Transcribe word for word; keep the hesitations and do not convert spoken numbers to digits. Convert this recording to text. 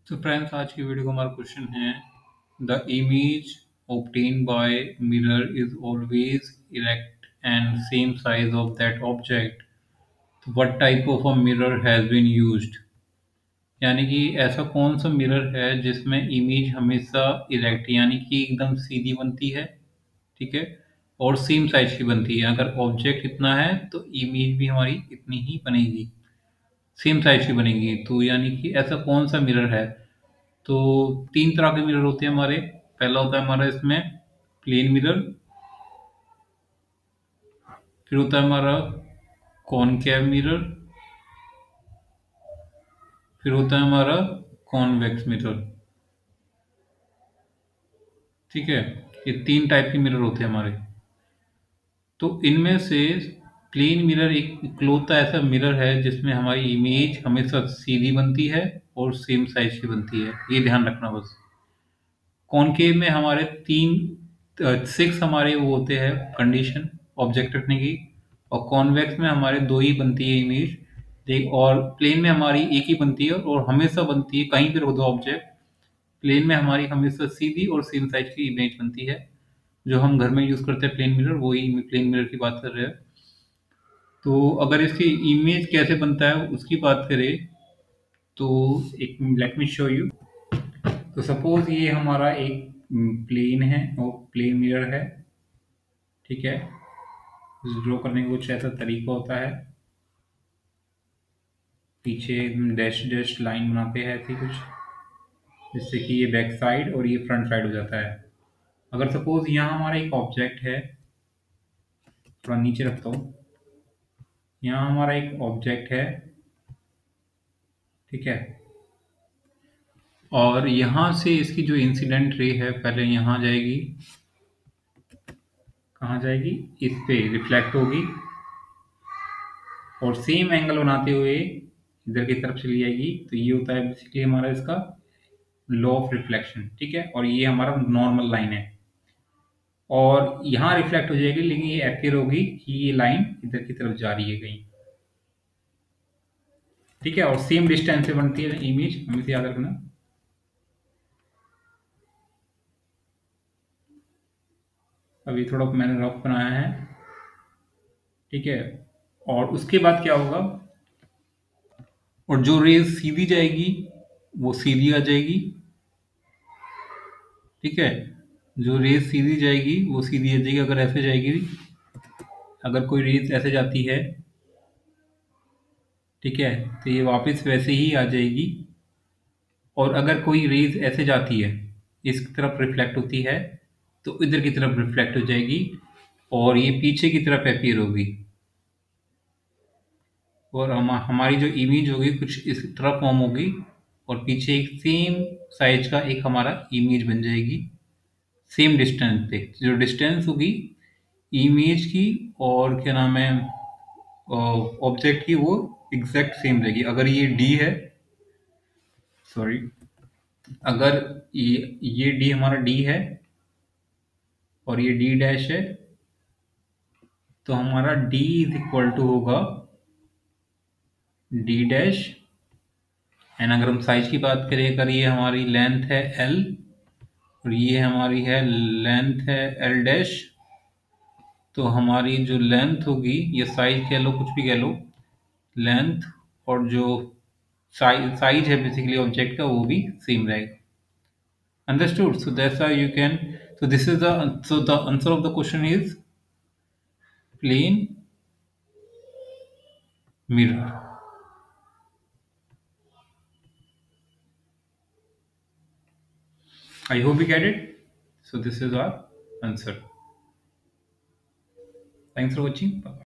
तो फ्रेंड्स, आज की वीडियो का हमारा क्वेश्चन है the image obtained by mirror is always erect and same size of that object. What type of a mirror has been used? यानी कि ऐसा कौन सा मिरर है जिसमें इमेज हमेशा इरेक्ट यानी कि एकदम सीधी बनती है, ठीक है, और सेम साइज की बनती है। अगर ऑब्जेक्ट इतना है तो इमेज भी हमारी इतनी ही बनेगी, सेम साइज की बनेगी। तो यानी कि ऐसा कौन सा मिरर है? तो तीन तरह के मिरर होते हैं हमारे। पहला होता है हमारा इसमें प्लेन मिरर, फिर होता है हमारा कॉनकेव मिरर, फिर होता है हमारा कॉन्वेक्स मिरर। ठीक है, ये तीन टाइप के मिरर होते हैं हमारे। तो इनमें से प्लेन मिरर एक इकलौता ऐसा मिरर है जिसमें हमारी इमेज हमेशा सीधी बनती है और सेम साइज की बनती है, ये ध्यान रखना बस। कॉनकेव में हमारे तीन सिक्स हमारे वो होते हैं कंडीशन ऑब्जेक्ट रखने की, और कॉन्वेक्स में हमारे दो ही बनती है इमेज देख, और प्लेन में हमारी एक ही बनती है और हमेशा बनती है, कहीं पर हो दो ऑब्जेक्ट। प्लेन में हमारी हमेशा सीधी और सेम साइज की इमेज बनती है। जो हम घर में यूज करते हैं प्लेन मिरर, वही प्लेन मिरर की बात कर रहे हैं। तो अगर इसकी इमेज कैसे बनता है उसकी बात करें तो एक लेट मी शो यू। तो सपोज ये हमारा एक प्लेन है और प्लेन मिरर है, ठीक है। ड्रॉ करने का कुछ ऐसा तरीका होता है, पीछे डैश डैश लाइन बनाते हैं ऐसी कुछ, जिससे कि ये बैक साइड और ये फ्रंट साइड हो जाता है। अगर सपोज यहाँ हमारा एक ऑब्जेक्ट है, थोड़ा नीचे रखता हूँ, यहाँ हमारा एक ऑब्जेक्ट है, ठीक है, और यहाँ से इसकी जो इंसिडेंट रे है पहले यहाँ जाएगी, कहाँ जाएगी, इस पे रिफ्लेक्ट होगी और सेम एंगल बनाते हुए इधर की तरफ चली जाएगी। तो ये होता है बेसिकली हमारा इसका लॉ ऑफ रिफ्लेक्शन, ठीक है। और ये हमारा नॉर्मल लाइन है और यहाँ रिफ्लेक्ट हो जाएगी, लेकिन ये अपीयर होगी कि ये लाइन इधर की तरफ जा रही है कहीं, ठीक है। और सेम डिस्टेंस से बनती है इमेज, हमें याद रखना। अभी थोड़ा मैंने रफ बनाया है, ठीक है। और उसके बाद क्या होगा, और जो रेज सीधी जाएगी वो सीधी आ जाएगी, ठीक है। जो रेज सीधी जाएगी वो सीधी आ जाएगी। अगर ऐसे जाएगी, अगर कोई रेज ऐसे जाती है, ठीक है, तो ये वापस वैसे ही आ जाएगी। और अगर कोई रेज ऐसे जाती है, इस तरफ रिफ्लेक्ट होती है, तो इधर की तरफ रिफ्लेक्ट हो जाएगी और ये पीछे की तरफ अपीयर होगी। और हम हमारी जो इमेज होगी कुछ इस तरह फॉर्म होगी और पीछे एक सेम साइज का एक हमारा इमेज बन जाएगी, सेम डिस्टेंस पे। जो डिस्टेंस होगी इमेज की और क्या नाम है ऑब्जेक्ट की, वो एग्जैक्ट सेम रहेगी। अगर ये डी है, सॉरी, अगर ये ये डी हमारा डी है और ये डी डैश है, तो हमारा डी इज इक्वल टू होगा डी डैश। एंड अगर हम साइज की बात करें, अगर ये हमारी लेंथ है एल और ये हमारी है लेंथ है एल डैश, तो हमारी जो लेंथ होगी, ये साइज कह लो कुछ भी कह लो, लेंथ और जो साइज साइज है बेसिकली ऑब्जेक्ट का, वो भी सेम रहेगा। Understood? So that's how you can, so this is the, so the answer of the question is plane mirror. I hope you get it. So this is our answer. Thanks for watching. Bye.